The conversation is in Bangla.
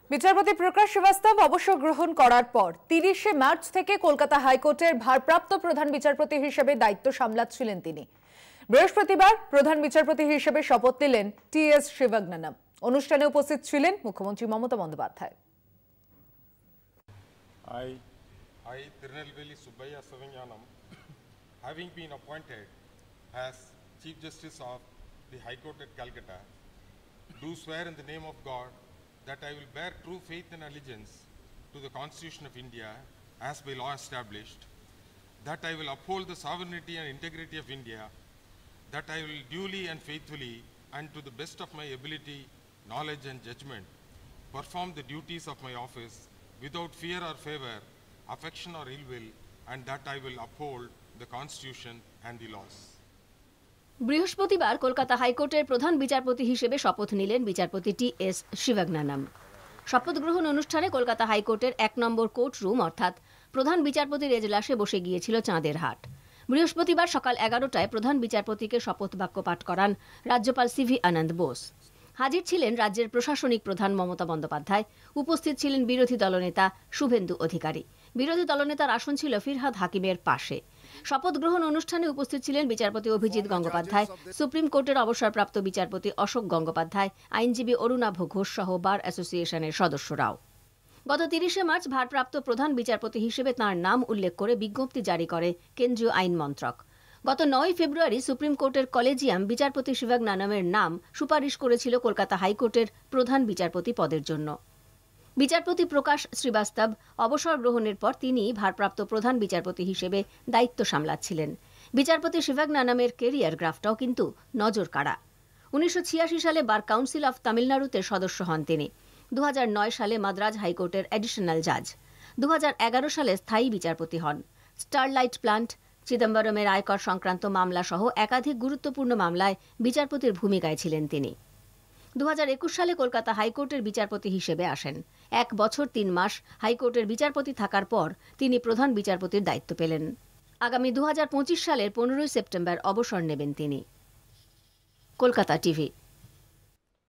বিচারপতি প্রকাশ শ্রীবাস্তব অবসর গ্রহণ করার পর 30শে মার্চ থেকে কলকাতা হাইকোর্টের ভারপ্রাপ্ত প্রধান বিচারপতি হিসেবে দায়িত্ব সামলাচ্ছিলেন তিনি। বৃহস্পতিবার প্রধান বিচারপতি হিসেবে শপথ নিলেন টি.এস. শিবগননম। অনুষ্ঠানে উপস্থিত ছিলেন মুখ্যমন্ত্রী Mamata Bandyopadhyay. I, Tirunelveli Subbaiah Savanyanam, having been appointed as Chief Justice of the High Court at Calcutta, do swear in the name of God that I will bear true faith and allegiance to the Constitution of India as by law established, that I will uphold the sovereignty and integrity of India, that I will duly and faithfully and to the best of my ability, knowledge and judgment perform the duties of my office without fear or favor, affection or ill will, and that I will uphold the Constitution and the laws. বৃহস্পতিবার কলকাতা হাইকোর্টের প্রধান বিচারপতি হিসেবে শপথ নিলেন বিচারপতি টি.এস. শিবগননম। শপথ গ্রহণ অনুষ্ঠানে কলকাতা হাইকোর্টের 1 নম্বর কোর্ট রুম অর্থাৎ প্রধান বিচারপতির এজলাসে বসে গিয়েছিল চাঁদের হাট। বৃহস্পতিবার সকাল 11টায় প্রধান বিচারপতিকে শপথ বাক্য পাঠ করান রাজ্যপাল সিভি আনন্দ বোস। হাজির ছিলেন রাজ্যের প্রশাসনিক প্রধান মমতা বন্দ্যোপাধ্যায়, উপস্থিত ছিলেন বিরোধী দলনেতা শুভেন্দু অধিকারী। বিরোধী দলনেতার আসন ছিল ফিরহাদ হাকিমের পাশে। শপথ গ্রহণ অনুষ্ঠানে উপস্থিত ছিলেন বিচারপতি অভিজিৎ গঙ্গোপাধ্যায়, সুপ্রিম কোর্টের অবসরপ্রাপ্ত বিচারপতি অশোক গঙ্গোপাধ্যায়, আইনজীবী অরুণাভ ঘোষ সহ বার অ্যাসোসিয়েশনের সদস্যরাও। গত 30শে মার্চ ভারপ্রাপ্ত প্রধান বিচারপতি হিসেবে তাঁর নাম উল্লেখ করে বিজ্ঞপ্তি জারি করে কেন্দ্রীয় আইন মন্ত্রক। গত 9 ফেব্রুয়ারি সুপ্রিম কোর্টের কলেজিয়াম বিচারপতি শিবগননমের নাম সুপারিশ করেছিল কলকাতা হাইকোর্টের প্রধান বিচারপতি পদের জন্য। বিচারপতি প্রকাশ শ্রীবাস্তব অবসর গ্রহণের পর তিনি ভারপ্রাপ্ত প্রধান বিচারপতি হিসেবে দায়িত্ব সামলাচ্ছিলেন। বিচারপতি শিবগননমের কেরিয়ার গ্রাফটাও কিন্তু নজর কাড়া। 1986 সালে বার কাউন্সিল অফ তামিলনাড়ুতে সদস্য হন তিনি। 2009 সালে মাদ্রাজ হাইকোর্টের অ্যাডিশনাল জাজ। 2011 সালে স্থায়ী বিচারপতি হন। স্টারলাইট প্লান্ট, চিদম্বরমের আয়কর সংক্রান্ত মামলা সহ একাধিক গুরুত্বপূর্ণ মামলায় বিচারপতির ভূমিকায় ছিলেন তিনি। 2021 সালে কলকাতা হাইকোর্টের বিচারপতি হিসেবে আসেন। 1 বছর 3 মাস হাইকোর্টের বিচারপতি থাকার পর তিনি প্রধান বিচারপতির দায়িত্ব পেলেন। আগামী 2025 সালের 15 সেপ্টেম্বর অবসর নেবেন তিনি। কলকাতা টিভি।